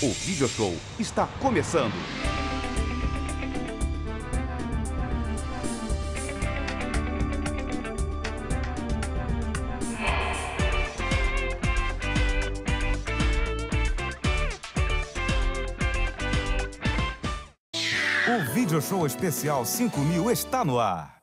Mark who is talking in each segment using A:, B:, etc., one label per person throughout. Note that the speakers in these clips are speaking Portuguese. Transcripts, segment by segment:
A: O Video Show está começando.
B: O Video Show Especial 5000 está no ar.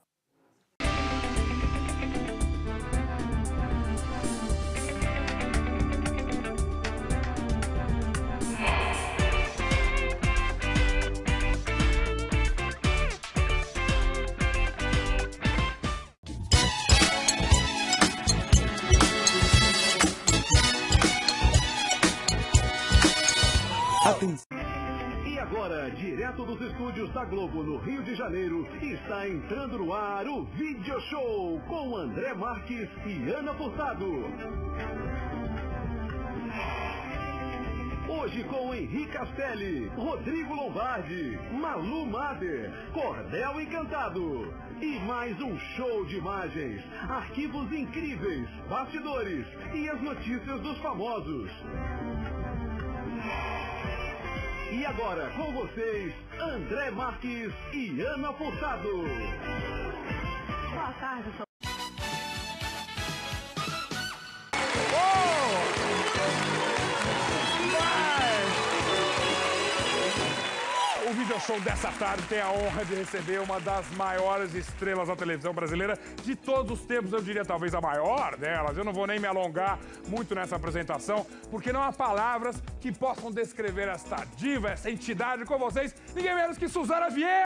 C: E agora, direto dos estúdios da Globo no Rio de Janeiro, está entrando no ar o Video Show com André Marques e Ana Furtado. Hoje com Henrique Castelli, Rodrigo Lombardi, Malu Mader, Cordel Encantado. E mais um show de imagens, arquivos incríveis, bastidores e as notícias dos famosos. E agora, com vocês, André Marques e Ana Furtado.
D: Boa tarde, eu sou...
E: O Video Show dessa tarde tem a honra de receber uma das maiores estrelas da televisão brasileira de todos os tempos, eu diria talvez a maior delas. Eu não vou nem me alongar muito nessa apresentação, porque não há palavras que possam descrever esta diva, essa entidade com vocês, ninguém menos que Suzana Vieira!